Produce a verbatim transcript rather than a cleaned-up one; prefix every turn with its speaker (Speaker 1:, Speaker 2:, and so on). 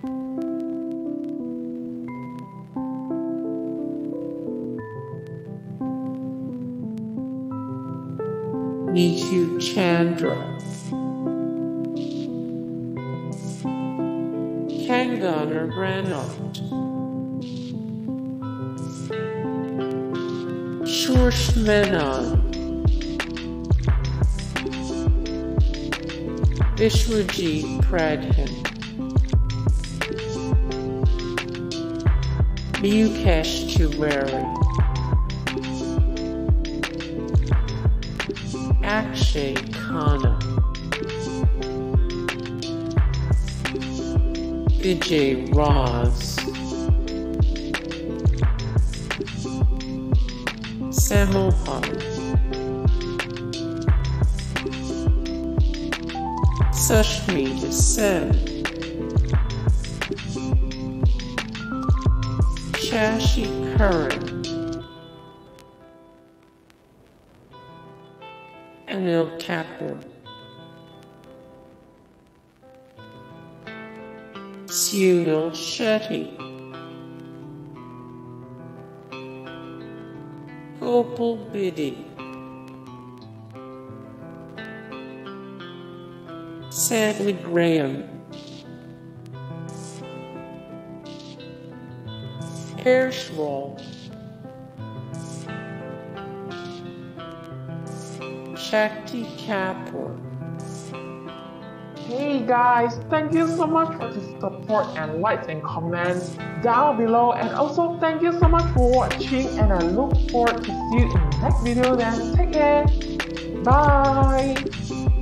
Speaker 1: Neetu Chandra, Kangana Ranat, Shorsh Menon, Vishwajit Pradhan, Mukesh Tiwari, Akshay Khanna, Vijay Raz, Samohan, Sushmita Sen, Shashi Karan, Shakti Kapoor, Sunil Shetty, Gopal Biddy, Sadly Graham, Paresh Rawal, Shakti Kapoor.
Speaker 2: Hey guys, thank you so much for the support and likes and comments down below, and also thank you so much for watching, and I look forward to see you in the next video. Then take care, bye.